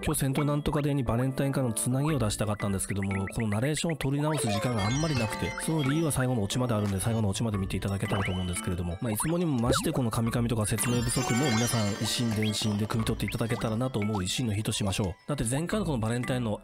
今日戦闘なんとかデーにバレンタインからのつなぎを出したかったんですけども、このナレーションを取り直す時間があんまりなくて、その理由は最後のオチまであるんで、最後のオチまで見ていただけたらと思うんですけれども、いつもにも増してこの神々とか説明不足も皆さん一心伝心で汲み取っていただけたらなと思う一心の日としましょう。だって前回のこのバレンタインの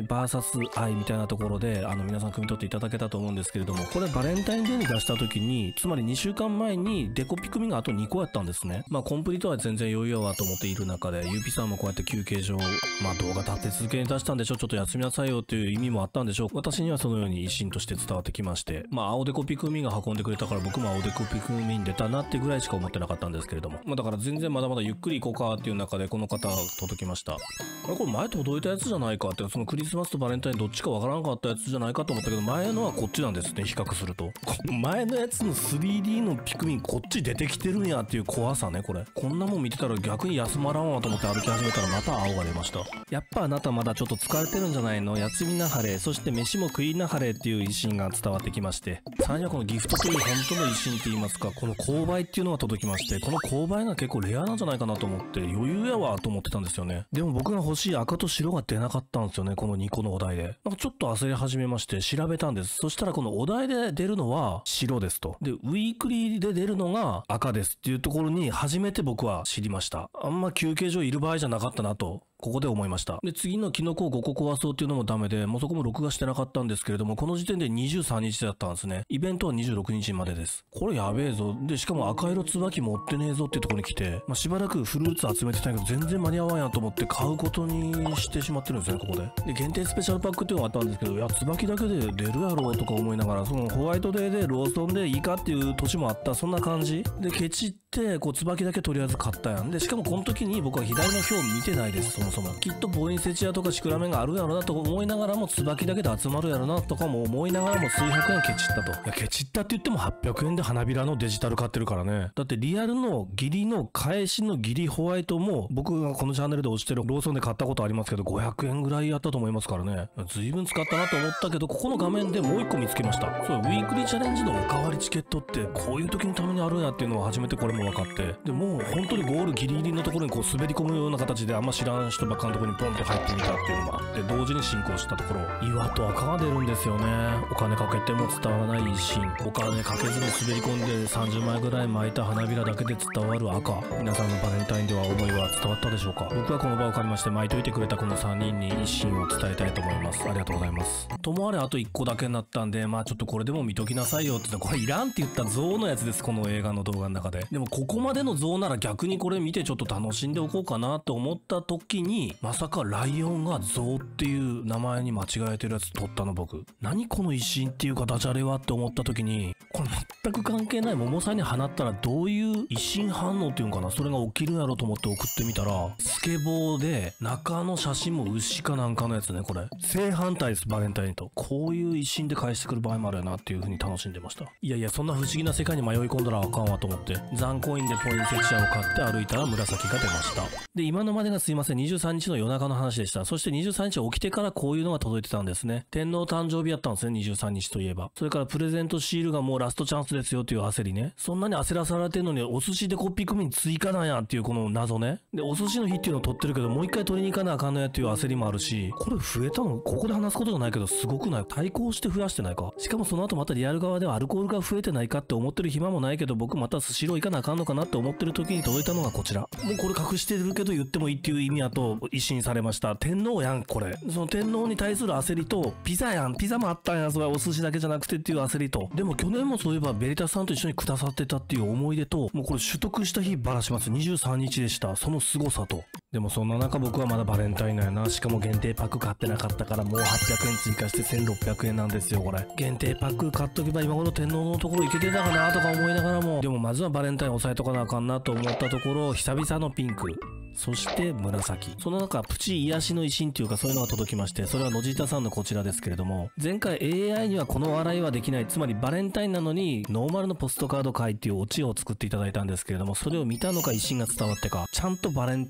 AIVS みたいなところで皆さん汲み取っていただけたと思うんですけれども、これバレンタインデーに出した時に、つまり2週間前にデコピ組があと2個やったんですね。コンプリートは全然余裕やわと思っている中で、ゆうぴさんもこうやって休憩所動画立て続けに出したんでしょ、ちょっと休みなさいよっていう意味もあったんでしょう。私にはそのように一心として伝わってきまして、青デコピ組が運んでくれたから僕も青デコピ組に出たなってぐらいしか思ってなかったんですけれども、だから全然まだまだゆっくり行こうかっていう中でこの方届きました。これ前届いたやつじゃないかって、そのクリスマスとバレンタインどっちかわからんかったやつじゃないかと思ったけど、前のはこっちなんですね、比較すると。この前のやつの 3D のピクミンこっち出てきてるんやっていう怖さね、これ。こんなもん見てたら逆に休まらんわと思って歩き始めたらまた青が出ました。やっぱあなたまだちょっと疲れてるんじゃないの？休みなはれ、そして飯も食いなはれっていう一心が伝わってきまして、さらにはこのギフトという本当の一心って言いますか、この購買っていうのが届きまして、この購買が結構レアなんじゃないかなと思って余裕やわと思ってたんですよね。でも僕が欲しい赤と白が出なかったんですよね、この2個のお題で。ちょっと焦り始めまして調べたんです。そしたらこのお題で出るのは白ですと。で、ウィークリーで出るのが赤ですっていうところに初めて僕は知りました。あんま休憩所いる場合じゃなかったなと。ここで思いました。で、次のキノコを5個壊そうっていうのもダメで、もうそこも録画してなかったんですけれども、この時点で23日だったんですね。イベントは26日までです。これやべえぞ。で、しかも赤色椿持ってねえぞっていうところに来て、しばらくフルーツ集めてたんやけど、全然間に合わんやと思って買うことにしてしまってるんですね、ここで。で、限定スペシャルパックっていうのがあったんですけど、いや、椿だけで出るやろうとか思いながら、そのホワイトデーでローソンでいいかっていう年もあった、そんな感じ。で、ケチって、椿だけとりあえず買ったやん。で、しかもこの時に僕は左の表見てないです、そもそも。きっとポインセチアとかシクラメンがあるやろなと思いながらも、椿だけで集まるやろなとかも思いながらも数百円ケチったと。いや、ケチったって言っても800円で花びらのデジタル買ってるからね。だってリアルの義理の返しの義理ホワイトも、僕がこのチャンネルで推してるローソンで買ったことありますけど、500円ぐらいやったと思いますからね。随分使ったなと思ったけど、ここの画面でもう一個見つけました。そう、ウィークリーチャレンジのおかわりチケットってこういう時のためにあるんやっていうのを初めてこれも分かって、でもう本当にゴールギリギリのところにこう滑り込むような形で、あんま知らん人ばっかのところにポンと入ってみたっていうのもあって、同時に進行したところ、岩と赤が出るんですよね。お金かけても伝わらない一心、お金かけずに滑り込んで30枚ぐらい巻いた花びらだけで伝わる赤。皆さんのバレンタインでは思いは伝わったでしょうか。僕はこの場を借りまして巻いといてくれたこの3人に一心を伝えたいと思います。ありがとうございます。ともあれあと1個だけになったんで、ちょっとこれでも見ときなさいよって言ったら、これいらんって言った象のやつです、この映画の動画の中で。でもここまでの象なら逆にこれ見てちょっと楽しんでおこうかなと思った時に、まさかライオンが象っていう名前に間違えてるやつ撮ったの僕。何この一心っていうかダジャレはって思った時に、これ全く関係ない桃さんに放ったらどういう一心反応っていうのかな、それが起きるんやろと思って送ってみたら、スケボーで中の写真も牛かなんかのやつね、これ。正反対です、バレンタインと。こういう一心で返してくる場合もあるよなっていう風に楽しんでました。いやいや、そんな不思議な世界に迷い込んだらあかんわと思って、残コインでポインセチアを買って歩いたら紫が出ました。で、今のまでがすいません、23日の夜中の話でした。そして23日起きてからこういうのが届いてたんですね。天皇誕生日やったんですね、23日といえば。それからプレゼントシールがもうラストチャンスですよという焦りね。そんなに焦らされてんのにお寿司でコピー組に追加なんやっていうこの謎ね。で、お寿司の日っていうのを取ってるけど、もう一回取りに行かなあかんのやっていう焦りもあるし、これ増えたのここで話すことじゃないけどすごくない？対抗して増やしてないか？しかもその後またリアル側ではアルコールが増えてないかって思ってる暇もないけど、僕またスシロー行かなあかんのかなって思ってる時に届いたのがこちら。もうこれ隠してるけど言ってもいいっていう意味やと一新されました。天皇やん、これ。その天皇に対する焦りと、ピザやん、ピザもあったんや、それはお寿司だけじゃなくてっていう焦りと、でも去年もそういえばベリタスさんと一緒にくださってたっていう思い出と、もうこれ取得した日ばらします。23日でした。その凄さと。でもそんな中僕はまだバレンタインなんやな。しかも限定パック買ってなかったからもう800円追加して1600円なんですよ、これ。限定パック買っとけば今頃天皇のところ行けてたかなとか思いながらも、でもまずはバレンタイン押さえとかなあかんなと思ったところ、久々のピンク。そして紫。その中、プチ癒しの一心っていうかそういうのが届きまして、それは野地田さんのこちらですけれども、前回 AI にはこの笑いはできない、つまりバレンタインなのにノーマルのポストカード会っていうオチを作っていただいたんですけれども、それを見たのか一心が伝わってか、ちゃんとバレンタインのポスト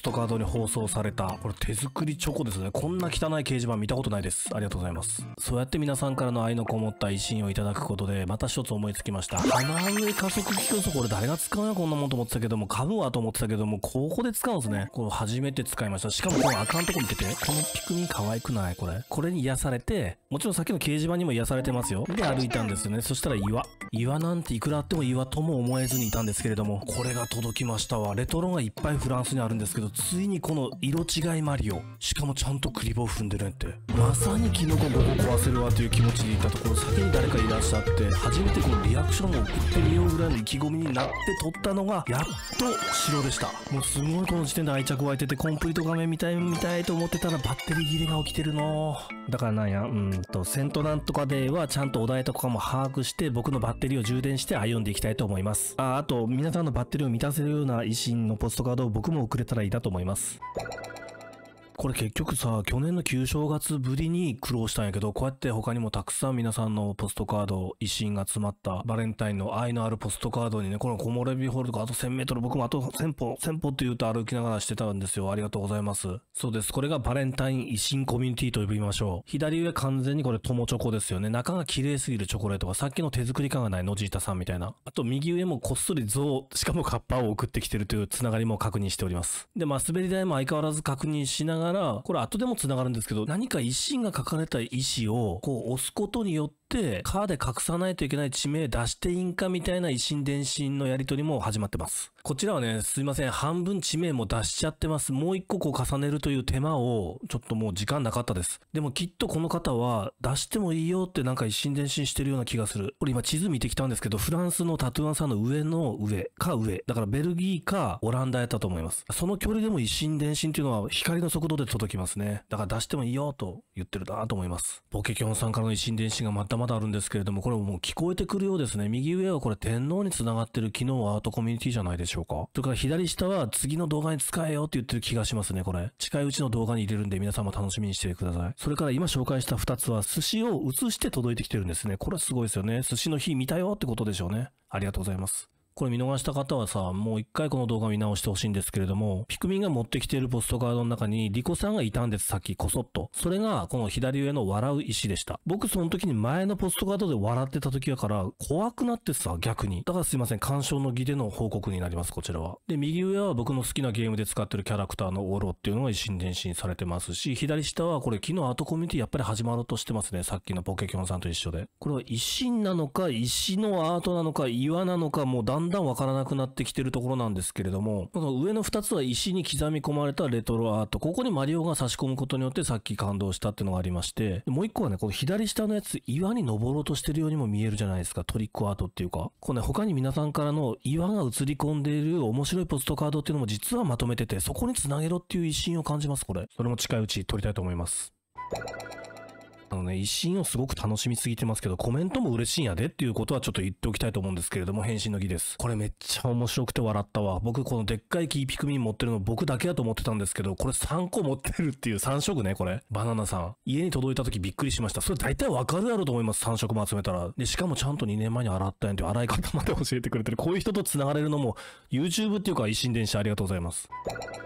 トカードに放送された、これ手作りチョコですね。こんな汚い掲示板見たことないです。ありがとうございます。そうやって皆さんからの愛のこもった維新をいただくことで、また一つ思いつきました。鼻上加速器競争、これ誰が使うのこんなもんと思ってたけども、買うわと思ってたけども、ここで使うんですね。これ初めて使いました。しかもこのあかんとこ見てて、このピクミン可愛くないこれ。これに癒されて、もちろんさっきの掲示板にも癒されてますよ。で歩いたんですよね。そしたら岩なんていくらあっても岩とも思えずにいたんですけれども、これが届きましたわ。レトロがいっぱいフランスにあるんですけど、ついにこの色違いマリオ、しかもちゃんとクリボー踏んでるって、まさにキノコ5個壊せるわという気持ちでいたところ、先に誰かいらっしゃって初めてこのリアクションを送ってみようぐらいの意気込みになって撮ったのがやっと白でした。もうすごいこの時点で愛着湧いてて、コンプリート画面見たいと思ってたらバッテリー切れが起きてるの。だからなんやセントなんとかではちゃんとお題とかも把握して僕のバッテリーを充電して歩んでいきたいと思います。あと皆さんのバッテリーを満たせるような維新のポストカードを僕も送れたらいいなと思います。これ結局さ、去年の旧正月ぶりに苦労したんやけど、こうやって他にもたくさん皆さんのポストカード、維新が詰まったバレンタインの愛のあるポストカードにね、この木漏れ日ホールとかあと1000メートル、僕もあと1000歩って言うと歩きながらしてたんですよ。ありがとうございます。そうです。これがバレンタイン維新コミュニティと呼びましょう。左上完全にこれ友チョコですよね。中が綺麗すぎるチョコレートが、さっきの手作り感がないノジータさんみたいな。あと右上もこっそり像、しかもカッパを送ってきてるというつながりも確認しております。で、滑り台も相変わらず確認しながら、これ後でもつながるんですけど、何か維新が書かれた意思をこう押すことによってカーで隠さないといけない地名出していいんかみたいな維新伝心のやり取りも始まってます。こちらはね、すいません、半分地名も出しちゃってます。もう一個こう重ねるという手間をちょっともう時間なかったです。でもきっとこの方は出してもいいよってなんか維新伝心してるような気がする。これ今地図見てきたんですけど、フランスのタトゥーアンさんの上の上だからベルギーかオランダやったと思います。その距離でも維新伝心っていうのは光の速度で届きますね。だから出してもいいよと言ってるなと思います。ポケキョンさんからの維新伝心がまだまだあるんですけれども、これもう聞こえてくるようですね。右上はこれ天皇につながってる機能アートコミュニティじゃないでしょうか。それから左下は次の動画に使えよって言ってる気がしますね。これ近いうちの動画に入れるんで皆さんも楽しみにしてください。それから今紹介した2つは寿司を写して届いてきてるんですね。これはすごいですよね。寿司の日見たよってことでしょうね。ありがとうございます。これ見逃した方はさ、もう一回この動画見直してほしいんですけれども、ピクミンが持ってきているポストカードの中にリコさんがいたんです、さっきこそっと。それがこの左上の笑う石でした。僕その時に前のポストカードで笑ってた時やから怖くなってさ、逆に。だからすいません、鑑賞の儀での報告になります、こちらは。で、右上は僕の好きなゲームで使ってるキャラクターのオロっていうのが一心伝心されてますし、左下はこれ昨日アートコミュニティやっぱり始まろうとしてますね、さっきのポケキョンさんと一緒で。これは一心なのか、石のアートなのか、岩なのか、もうだんだんわからなくなってきてるところなんですけれども、この上の2つは石に刻み込まれたレトロアート。ここにマリオが差し込むことによってさっき感動したっていうのがありまして、もう1個はね、この左下のやつ、岩に登ろうとしてるようにも見えるじゃないですか。トリックアートっていうか。これね、他に皆さんからの岩が映り込んでいる面白いポストカードっていうのも実はまとめてて、そこにつなげろっていう一心を感じます、これ。それも近いうち撮りたいと思います。一心をすごく楽しみすぎてますけど、コメントも嬉しいんやでっていうことはちょっと言っておきたいと思うんですけれども、返信の儀です。これめっちゃ面白くて笑ったわ。僕このでっかいキーピクミン持ってるの僕だけだと思ってたんですけど、これ3個持ってるっていう3色ね、これ。バナナさん。家に届いた時びっくりしました。それ大体わかるやろと思います。3色も集めたら。で、しかもちゃんと2年前に洗ったんやんっていう洗い方まで教えてくれてる。こういう人と繋がれるのも YouTube っていうか一心伝心ありがとうございます。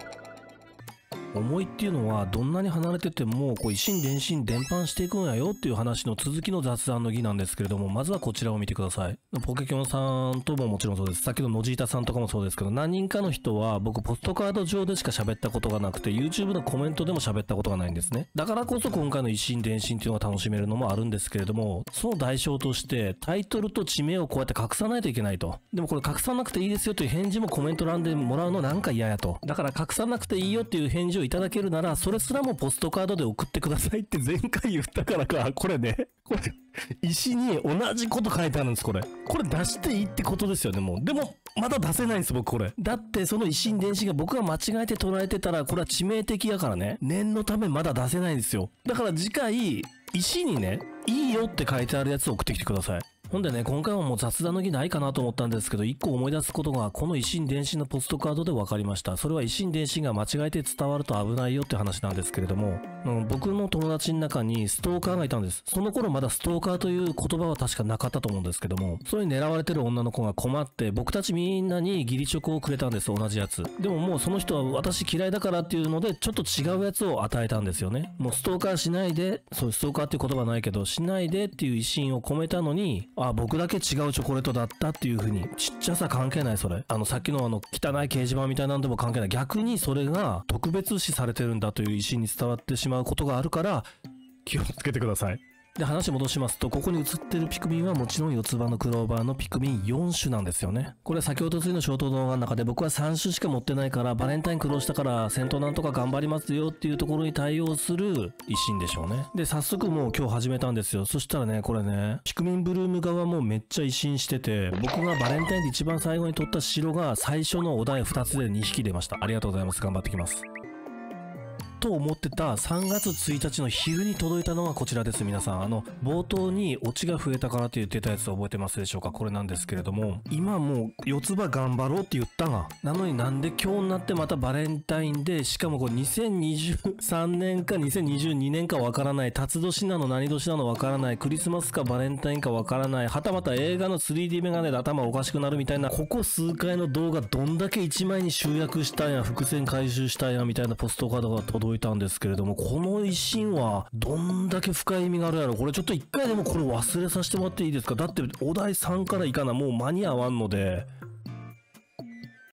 思いっていうのはどんなに離れててもこう一心伝心伝播していくんやよっていう話の続きの雑談の儀なんですけれども、まずはこちらを見てください。ポケキョンさんとももちろんそうです。さっきのノジータさんとかもそうですけど、何人かの人は僕ポストカード上でしか喋ったことがなくて YouTube のコメントでも喋ったことがないんですね。だからこそ今回の一心伝心っていうのが楽しめるのもあるんですけれども、その代償としてタイトルと地名をこうやって隠さないといけないと。でもこれ隠さなくていいですよという返事もコメント欄でもらうのなんか嫌やと。だから隠さなくていいよっていう返事をいただけるならそれすらもポストカードで送ってくださいって前回言ったからか、これね、これ石に同じこと書いてあるんです。これ出していいってことですよね。もうでもまだ出せないんです僕これ。だってその一心伝心が僕が間違えて捉えてたらこれは致命的やからね、念のためまだ出せないんですよ。だから次回石にねいいよって書いてあるやつを送ってきてください。ほんでね、今回はもう雑談の儀ないかなと思ったんですけど、一個思い出すことがこの一心伝心のポストカードで分かりました。それは一心伝心が間違えて伝わると危ないよって話なんですけれども、 僕の友達の中にストーカーがいたんです。その頃まだストーカーという言葉は確かなかったと思うんですけども、それに狙われてる女の子が困って僕たちみんなに義理チョコをくれたんです。同じやつ。でももうその人は私嫌いだからっていうのでちょっと違うやつを与えたんですよね。もうストーカーしないで、そうストーカーっていう言葉ないけどしないでっていう意思を込めたのに、僕だけ違うチョコレートだったっていう風に、ちっちゃさ関係ない。それさっきの汚い掲示板みたいなんでも関係ない。逆にそれが特別視されてるんだという意思に伝わってしまうことがあるから気をつけてください。で、話戻しますと、ここに映ってるピクミンはもちろん四つ葉のクローバーのピクミン4種なんですよね。これ先ほど次のショート動画の中で僕は3種しか持ってないからバレンタイン苦労したから戦闘なんとか頑張りますよっていうところに対応する一心でしょうね。で、早速もう今日始めたんですよ。そしたらね、これね、ピクミンブルーム側もめっちゃ一心してて、僕がバレンタインで一番最後に取った白が最初のお題2つで2匹出ました。ありがとうございます。頑張ってきます。と思ってた3月1日の昼に届いたのがこちらです。皆さん冒頭にオチが増えたからって言ってたやつ覚えてますでしょうか。これなんですけれども、今もう四つ葉頑張ろうって言ったが、なのになんで今日になってまたバレンタインで、しかもこれ2023年か2022年かわからない、辰年なの何年なのわからない、クリスマスかバレンタインかわからない、はたまた映画の 3D メガネで頭おかしくなるみたいな、ここ数回の動画どんだけ1枚に集約したんや、伏線回収したんやみたいなポストカードが届いたんですけれども、この一心はどんだけ深い意味があるやろ。これちょっと一回でもこれ忘れさせてもらっていいですか。だってお題3からいかな、もう間に合わんので、